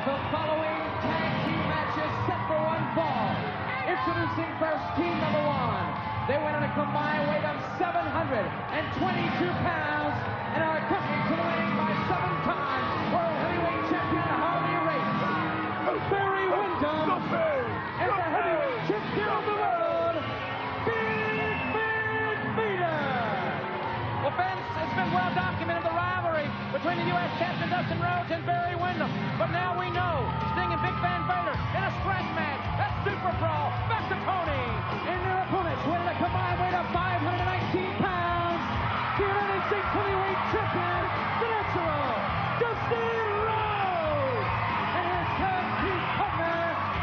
The following tag team matches set for one fall. Introducing first team number one. They went on a combined weight of 722 pounds and are accompanied to the ring by 7-time World Heavyweight Champion Harley Race. Barry Windham and the heavyweight champion of the world, Big Van Vader. Well, Vince, it's been well documented, the rivalry between the U.S. champion Dustin Rhodes and Barry Windham. But now we know Sting and Big Van Vader in a strength match. That's Super Brawl. Back to Tony. And their opponents winning a combined weight of 519 pounds. The United States heavyweight champion, the natural, Dustin Rhodes. And his tag team partner,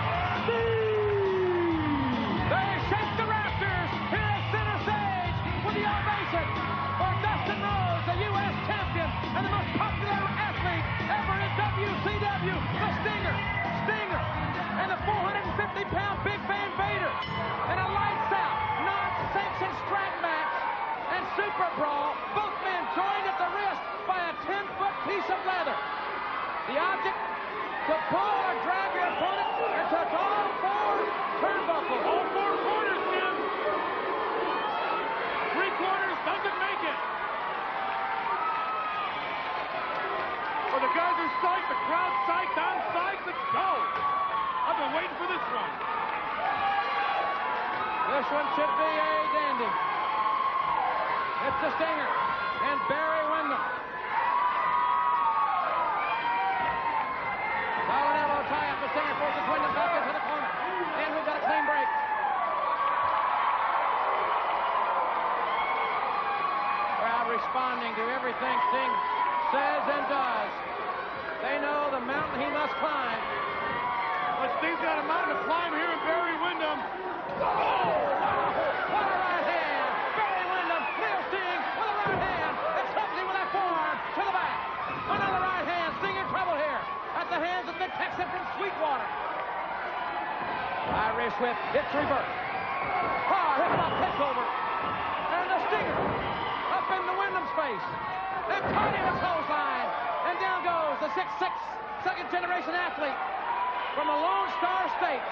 Steve. They shake the rafters here at center stage with the ovation for Dustin Rhodes, the U.S. champion and the most popular athlete ever in WCW, the Stinger, and the 450-pound Big Van Vader. And a lights-out, non-sanctioned strap match and Super Brawl, both men joined at the wrist by a 10-foot piece of leather. The object, to pull or drag your opponent and touch all four turnbuckles. All four corners, Jim. 3 quarters doesn't make it. Well, the guys are psyched, the crowd's psyched, I'm psyched, let's go. I've been waiting for this one. This one should be a dandy. It's the Stinger and Barry Windham. Solid elbow tie up. The Stinger forces Windham back into the corner. And we've got a clean break. Crowd responding to everything Sting says and does. They know the mountain he must climb. But Sting's got a mountain to climb here in Barry Windham. Oh! What a right hand! Barry Windham, Leo Sting with a right hand. Accepts him with that forearm to the back. Another right hand. Sting in trouble here at the hands of the Texan from Sweetwater. Irish whip. It's reversed. Hard hip hop pitch over. And the Stinger up into Windham's face. And caught in a clothesline. And down goes the 6'6", second-generation athlete from the Lone Star State.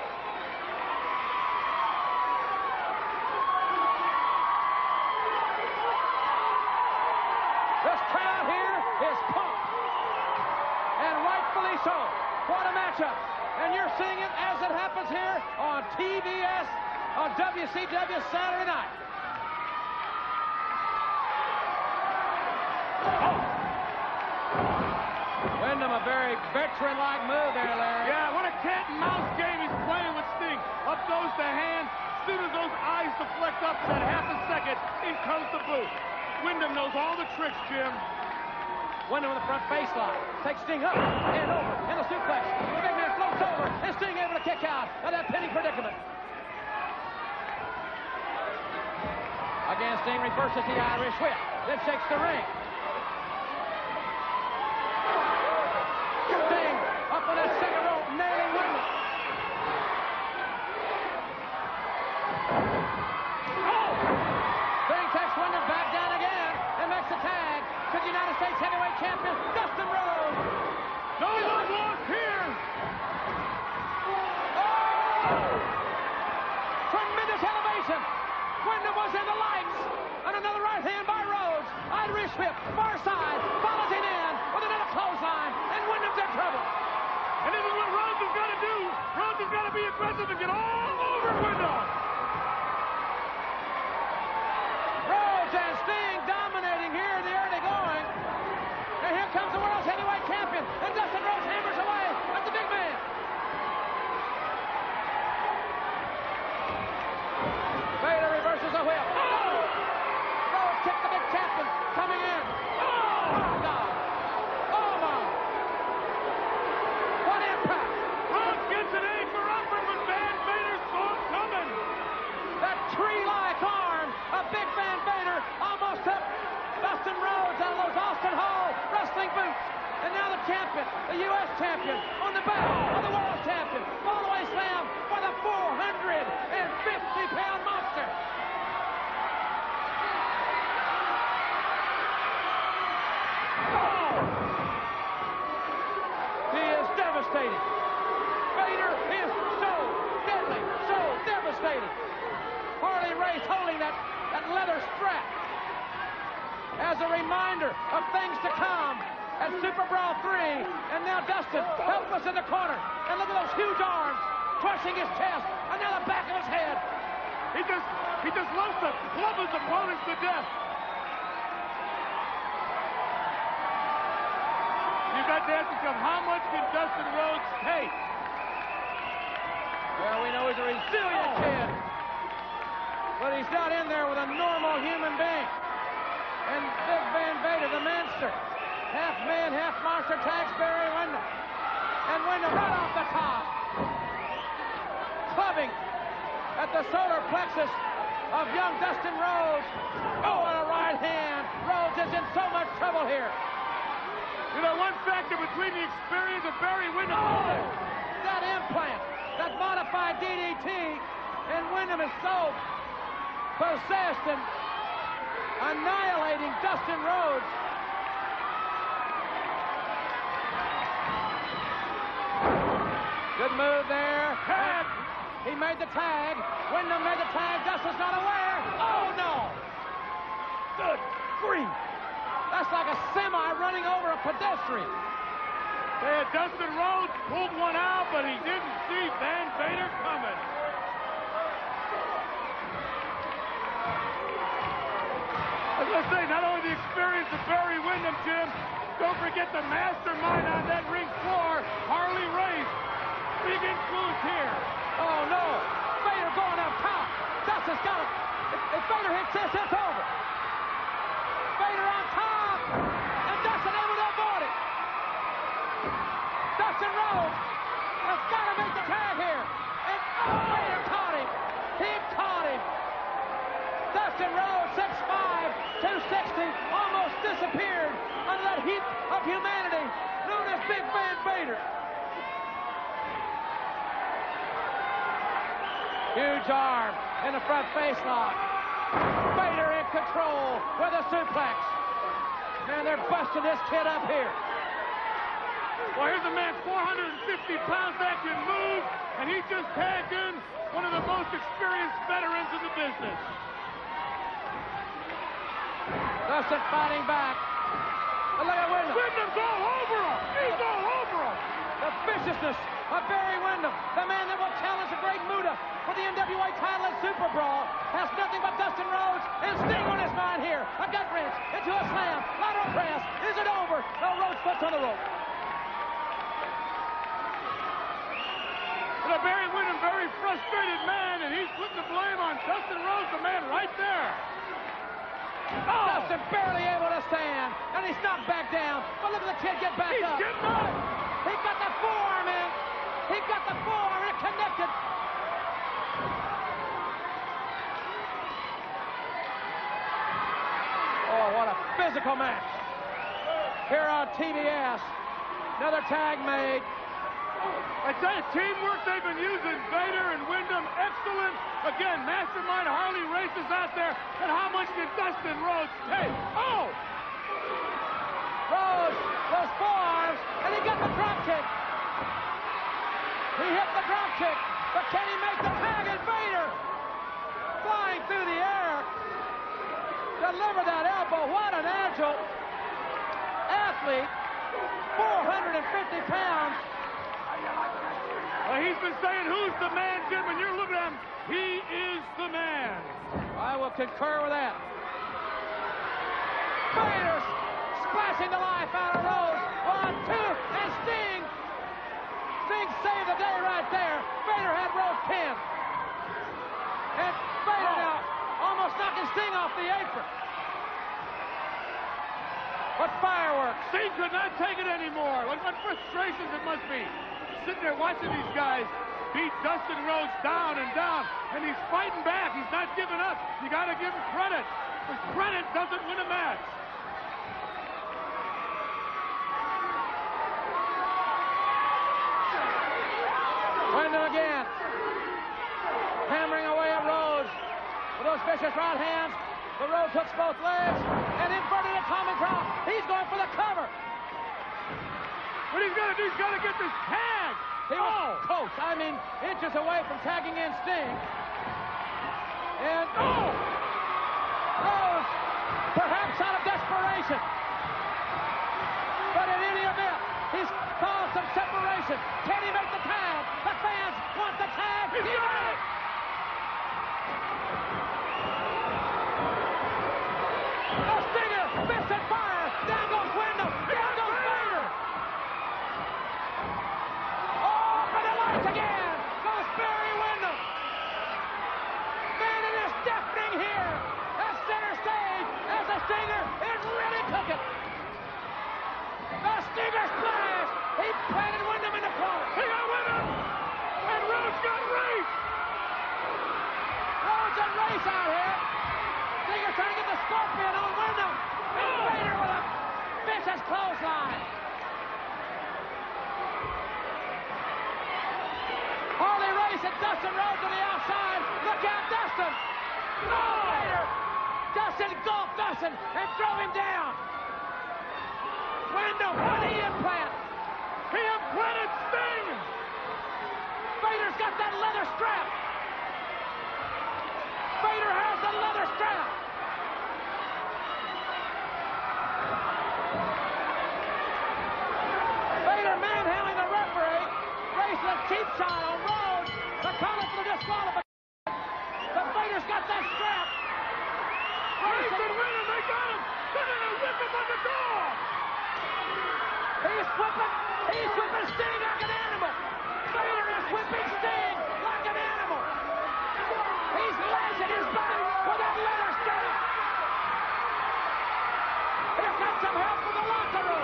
This crowd here is pumped. And rightfully so. What a matchup. And you're seeing it as it happens here on TBS on WCW Saturday night. Windham, a very veteran-like move there, Larry. Yeah, what a cat and mouse game he's playing with Sting. Up goes the hand. As soon as those eyes deflect up for that half a second, in comes the boot. Windham knows all the tricks, Jim. Windham with the front baseline. Takes Sting up and over in the suplex. The big man floats over and Sting able to kick out of that penny predicament. Again, Sting reverses the Irish whip. Then shakes the ring. Sting up on that second rope, nailing Windham. Oh! Sting takes Windham back down again and makes the tag to the United States heavyweight champion, Dustin Rhodes. No one lost here. Oh! Tremendous elevation. Windham was in the lights. And another right hand by Rhodes. Irish whip, far side, follows him in with another clothesline, and Windham's in trouble. And this is what Rhodes has got to do. Rhodes has got to be aggressive and get all over Windham. Rhodes and Sting dominating here in the early going. And here comes the world's heavyweight champion. And Dustin Rhodes hammers away at the big man. Vader reverses a whip. Oh! Rhodes kicked the big champion coming in. Oh, my God. Oh, my. What impact. Rhodes gets an A for effort, but Van Vader saw it coming. That tree-like arm of Big Van Vader almost took Dustin Rhodes out of those Austin Hall wrestling boots. And now the champion, the U.S. champion, on the back of the world champion. Fall-away slam by the 450-pound monster. Oh! He is devastated. devastating. Vader is so deadly, so devastating. Harley Race holding that leather strap as a reminder of things to come at Super Brawl 3. And now Dustin helpless in the corner. And look at those huge arms crushing his chest. And now the back of his head. He just loves to club his opponents to death. You got to ask yourself, how much can Dustin Rhodes take? Well, we know he's a resilient kid. But he's not in there with a normal human being. And Big Van Vader, the monster, half man, half monster, tags Barry Windham. And Windham right off the top, clubbing at the solar plexus of young Dustin Rhodes. Oh, and a right hand. Rhodes is in so much trouble here. You know, one factor between the experience of Barry Windham. Oh, that implant, that modified DDT, and Windham is so possessed and annihilating Dustin Rhodes. Good move there. Tag. He made the tag. Windham made the tag. Dustin's not aware. Oh, no. Good grief. That's like a semi running over a pedestrian. Yeah, Dustin Rhodes pulled one out, but he didn't see Van Vader coming. I was going to say, not only the experience of Barry Windham, Jim, don't forget the mastermind on that ring floor, Harley Race. Big influence here. Oh, no. Vader going up top. Dustin's got it. If Vader hits this, it's over. Vader on top. And Dustin able to avoid it. Dustin Rhodes has got to make the tag here. And Vader caught him. He caught him. Dustin Rhodes, 6'5", 260, almost disappeared under that heap of humanity known as Big Van Vader. Huge arm in the front face lock. Vader in control with a suplex. Man, they're busting this kid up here. Well, here's a man 450 pounds that can move, and he just tagged in one of the most experienced veterans in the business. Dustin fighting back. And look at Windham. Windham's all over him. He's all over him. The viciousness of Barry Windham, the man that will challenge the Great Muta for the NWA title at Super Brawl, has nothing but Dustin Rhodes and Sting on his mind here. A gut wrench into a slam, lateral press. Is it over? No, Rhodes puts on the rope. But Barry Windham, very frustrated man, and he's putting the blame on Dustin Rhodes, the man right there. Oh. Dustin barely able to stand, and he's knocked back down. But look at the kid get back up. He's getting up. He got the forearm in. He got the forearm, and it connected. Oh, what a physical match. Here on TBS. Another tag made. I tell you, teamwork they've been using. Vader and Windham, excellent. Again, mastermind Harley Race is out there. And how much did Dustin Rhodes take? Oh! Rhodes, those forearms, and he got the drop kick. He hit the drop kick, but can he make the tag? And Vader, flying through the air, deliver that elbow. What an agile athlete, 450 pounds. He's been saying, who's the man, Jim? And you're looking at him. He is the man. I will concur with that. Vader splashing the life out of Rhodes. 1, 2, and Sting. Sting saved the day right there. Vader had Rhodes pinned. And Vader now almost knocking Sting off the apron. What fireworks. Sting could not take it anymore. What frustrations it must be. Sitting there watching these guys beat Dustin Rhodes down and down, and he's fighting back. He's not giving up. You got to give him credit. But credit doesn't win a match. Windham again. Hammering away at Rhodes with those vicious right hands. The Rhodes hooks both legs and inverted atomic drop. He's going for the cover. What he's got to get this tag. He was close. I mean, inches away from tagging in Sting. And, perhaps out of desperation. But in any event, he's caused some separation. Can he make the tag? The fans want the tag. He made it. The Stinger, fist and fire. Down goes Wyndham. Down goes Vader. For the lights again. Goes Barry Windham. Man, it is deafening here at center stage as the Stinger is really cooking. The Stinger splash. He planted Wyndham in the corner. He got Wyndham. And Rhodes got Race. Rhodes and Race out here. Stinger trying to get the Scorpion on Wyndham. And Vader with a vicious clothesline. Harley Race and Dustin Rhodes on the outside. Look out, Dustin. Vader. Dustin engulfed Dustin and throw him down. Wyndham with the implant. He implanted Sting. Vader's got that leather strap. Vader has the leather strap. Vader manhandling the referee. Race with a cheap shot on Rhodes. The calling for the disqualification. But Vader's got that strap. Race and Wyndham, they got him. They're going to whip him on the door. He's whipping Sting like an animal. Vader is whipping Sting like an animal. He's lashing his back with that leather strap. Here comes some help from the locker room.